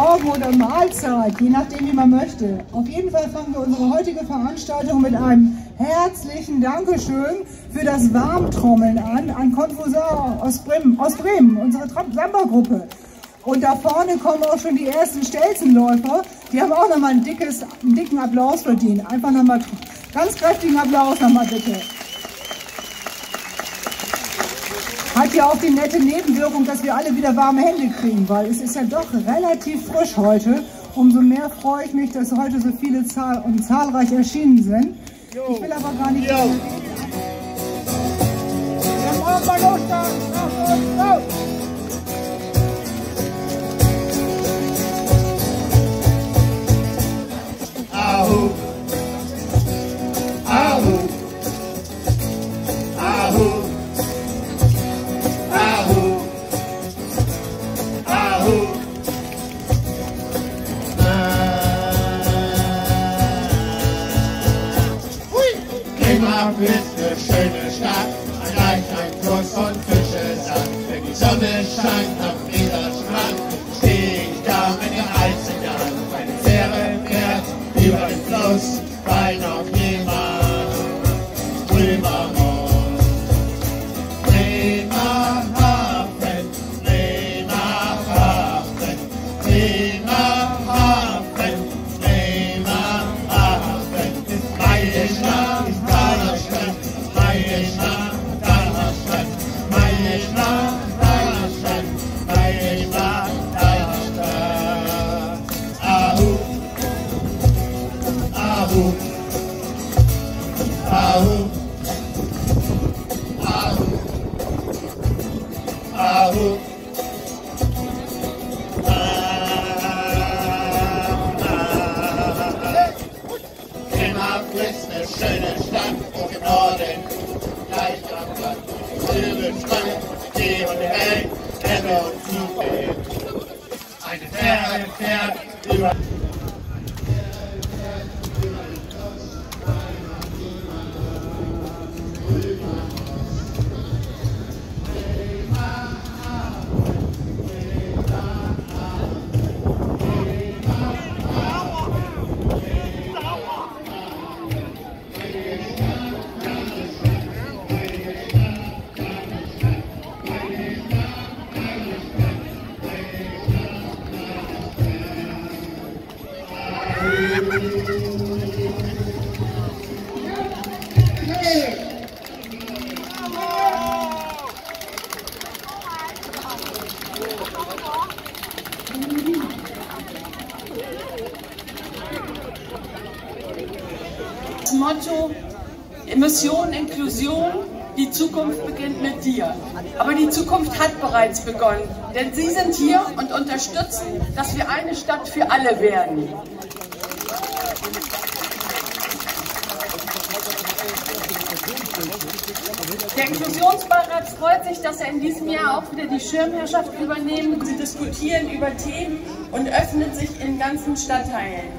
Morgen oder Mahlzeit, je nachdem wie man möchte. Auf jeden Fall fangen wir unsere heutige Veranstaltung mit einem herzlichen Dankeschön für das Warmtrommeln an Confusar aus Bremen, unsere Samba-Gruppe. Und da vorne kommen auch schon die ersten Stelzenläufer, die haben auch nochmal einen dicken Applaus verdient. Einfach nochmal ganz kräftigen Applaus nochmal bitte. Hat ja auch die nette Nebenwirkung, dass wir alle wieder warme Hände kriegen, weil es ist ja doch relativ frisch heute. Umso mehr freue ich mich, dass heute so viele zahlreich erschienen sind. Ich will aber gar nicht mehr reden. Ahu, Ahu, Ahu, Ahu, Ahu. Bremerhaven ist eine schöne Stadt, gleich ein Fluss und Fische satt. Wenn die Sonne scheint am Weserstrand, steh ich da mit den Heizen an. Meine Fähre fährt über den Fluss, weil noch niemand drüber muss. Bremerhaven, Bremerhaven, Bremerhaven, Bremerhaven ist meine Stadt, ist deine Stadt, meine Stadt, deine Stadt, meine Stadt, deine Stadt, meine Stadt, deine Stadt. Ahu, Ahu, Ahu, Ahu, Ahu. Bremerhaven ist eine schöne Stadt, hoch im Norden, gleich am Land. Silben, Schlange, Tee und Hell, Ebbe und Flut. Eine Fähre fährt über... Das Motto Mission, Inklusion, die Zukunft beginnt mit dir. Aber die Zukunft hat bereits begonnen, denn Sie sind hier und unterstützen, dass wir eine Stadt für alle werden. Der Inklusionsbeirat freut sich, dass er in diesem Jahr auch wieder die Schirmherrschaft übernehmen. Sie diskutieren über Themen und öffnen sich in ganzen Stadtteilen.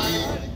Wein.